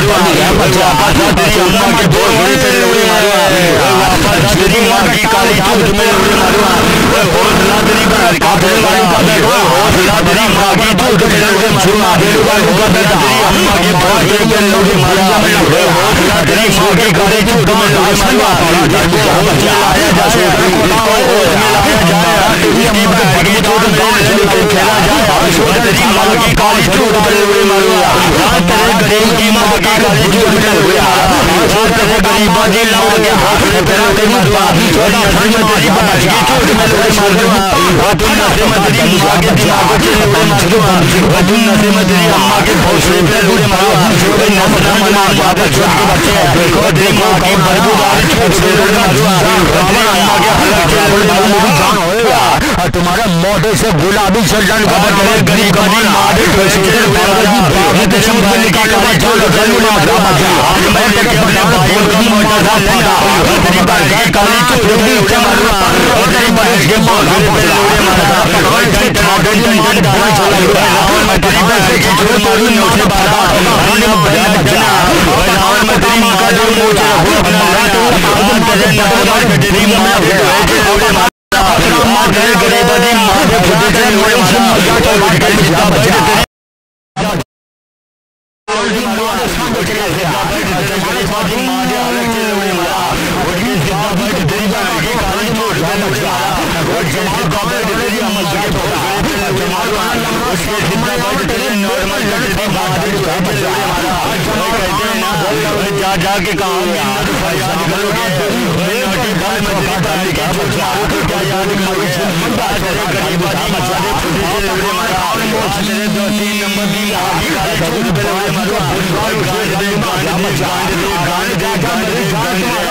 मारुआ तेरी अम्मा के बहुत बड़ी तेरे लोड़ी मारुआ तेरी माँ की काली चूत में लोड़ी मारुआ हौसला तेरी बाहर का हौसला तेरी माँ की चूत में लोड़ी मारुआ तेरी अम्मा के बहुत बड़ी तेरे लोड़ी मारुआ हौसला तेरी माँ की काली चूत में लोड़ी मारुआ आया जाए खेला जाए तेरी माँ की काली चूत में लोड़ी मारुआ तेरे गरीब की माँ की काली चूत में लोड़ी मारुआ तेरे गरीब बाजी लाओ के हाथ में तेरा तेरी माँ तेरी बात की चूत में लोड़ी मारुआ तुम नशे में तेरी माँ के दिमाग को लोड़ी मारुआ तुम नशे में तेरी अम्मा के भौसले पे लोड़ी मारुआ नशा मार बाप छोट के बच्चे तेरी माँ की बदबूदार चूत से लोड़ी मारुआ तेरी अम्मा के हलक के लोड़ी मारुआ तुम्हारा मोटे से गुलाबी शर्टन का बदले गरीब का मारे तेरे बाल का चोट जरूर मारा मैं तेरे अपने भाई का मोटा सा लगा तेरी बाल की काली चोट भी उठे मारूंगा और तेरी बाल के माथे पे लोड़े मारा और तेरी ठाडे डंडन डाला चला और मैं तेरी बाल की चोट मारूं नोचे बारा हमने बना बना और मैं तेरी मां का जो मोचे रखूं तेरे नटवार के तेरी मां के लोड़े मारा मां तेरे गरीब दी मां के फुटे तेरे लोड़े मारा तो लटका जिता बचे जाके कहा नंबर